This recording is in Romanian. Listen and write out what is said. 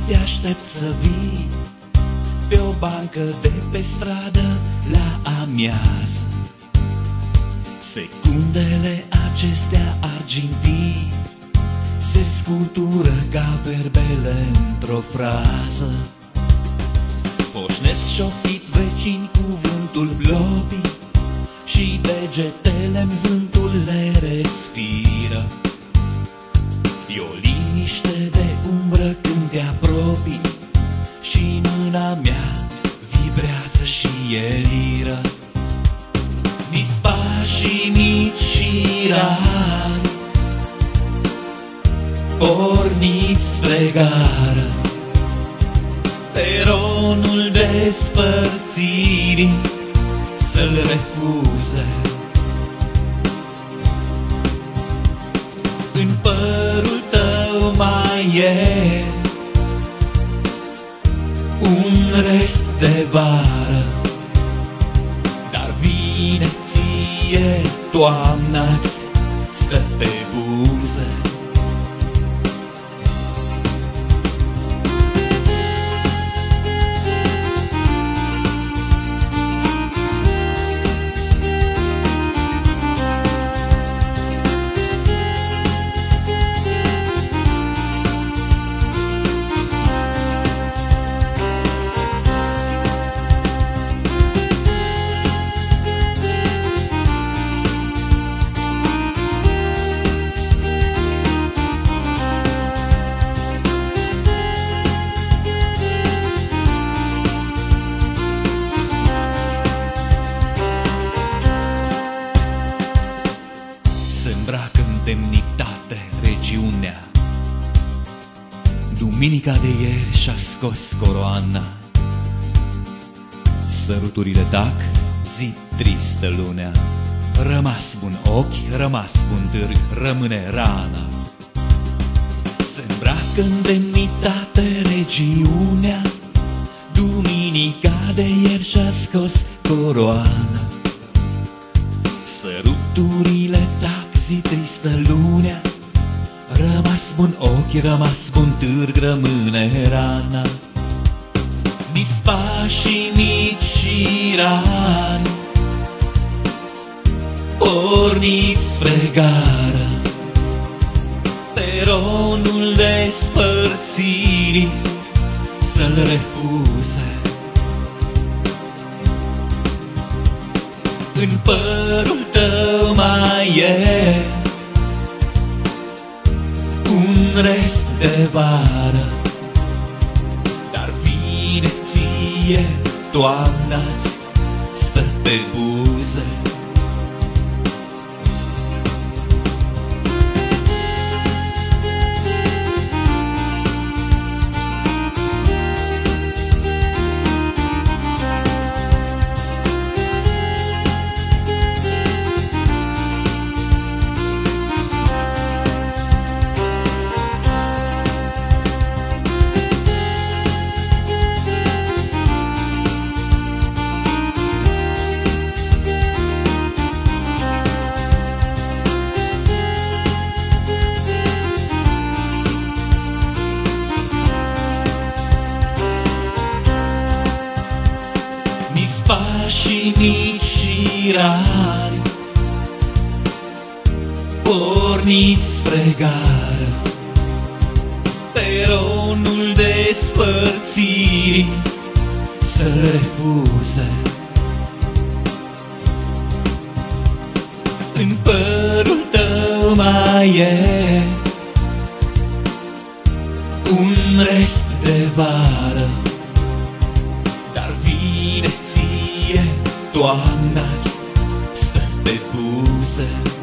te aștept să vii pe o bancă de pe stradă la amiază. Secundele acestea argintii se scutură ca verbele într-o frază. Poșnesc șoptit vecini cuvântul globii și degetele-n vântul le respiră. E o liniște de umbră când te apropii și mâna mea vibrează și e liră. Nici pașii mici și rari porniți spre gară, peronul despărțirii să-l refuze. În părul tău mai e un rest de vară, dar vine ție toamna-ți stă pe buze. Se îmbracă în demnitate regiunea. Duminica de ieri și-a scos coroana. Săruturile tac, zi tristă lunea. Rămas bun ochi, rămas bun târg, rămâne rana. Se îmbracă în demnitate regiunea. Duminica de ieri și-a scos coroana. Săruturile tac, zi tristă lunea. Rămas bun ochi, rămas bun târg, rămâne rana. Nici pașii mici și rari porniți spre gară, peronul despărțirii să-l refuze. În părul tău mai e un rest de vară, dar vine ție toamna-ți stă pe buze. Nici pașii mici și rari porniți spre gară, peronul despărțirii să-l refuze. În părul tău mai e un rest de vară, dar vine ție toamna-ți stă pe buze.